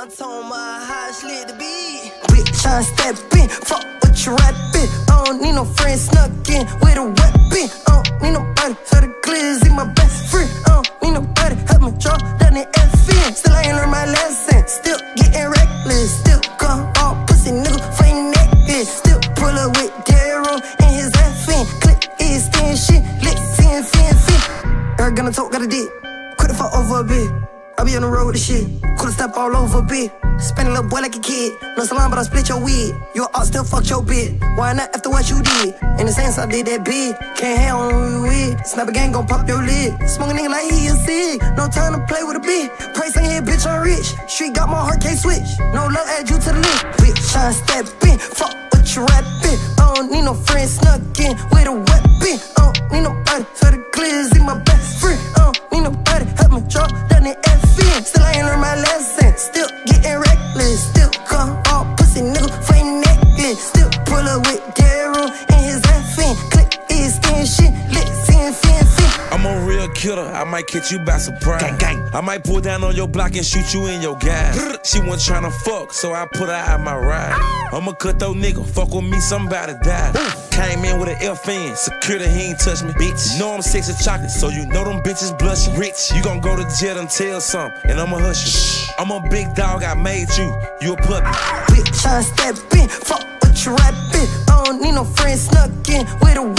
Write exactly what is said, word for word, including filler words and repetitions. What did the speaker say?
I told my how she lit the beat. Bitch, I step in, fuck what you rapping. I don't need no friends snuck in with a weapon. I don't need nobody, so the glizzy my best friend. I don't need nobody, help me draw down the F in. Still I ain't learned my lesson, still getting reckless. Still come all pussy nigga for your necklace. Still pull up with Daryl and his F in. Click his skin shit, lit, fin, fin, fin. Eric gonna talk, got a dick. Quit the fuck over a bit. I be on the road with the shit. Coulda step all over a bit. Spend a little boy like a kid. No salon, but I split your wig. You all still fucked your bit. Why not after what you did? In the sense I did that big. Can't hang on who you with. Snap a gang gon' pop your lid. Smoke a nigga like he a cig. No time to play with a bitch. Price ain't here, bitch, I'm rich. Street got my heart, can't switch. No love, add you to the list. Bitch, I step in. Fuck what you rapping. I don't need no friends snuck in with a weapon. I don't need nobody, so the glizzy my best friend. I don't need nobody, help me draw down the F in. Still I ain't learned my lesson. Still getting reckless. Still come all pussy nigga for your necklace. Still pull up with Daryl and his F in. Click his skin shit, lit, fin, fin, fin. I'm a real killer, I might catch you by surprise. Gang, gang. I might pull down on your block and shoot you in your gas. She wasn't tryna fuck, so I put her out my ride. I'm a cutthroat nigga, fuck with me, somebody die. Came in with an F in, security, he ain't touch me, bitch. You know I'm sexy chocolate, so you know them bitches blushing. Rich, you gon' go to jail and tell something, and I'ma hush you. I'm a big dog, I made you, you a puppy. Bitch, I step in, fuck what you rapping. I don't need no friends snuck in with a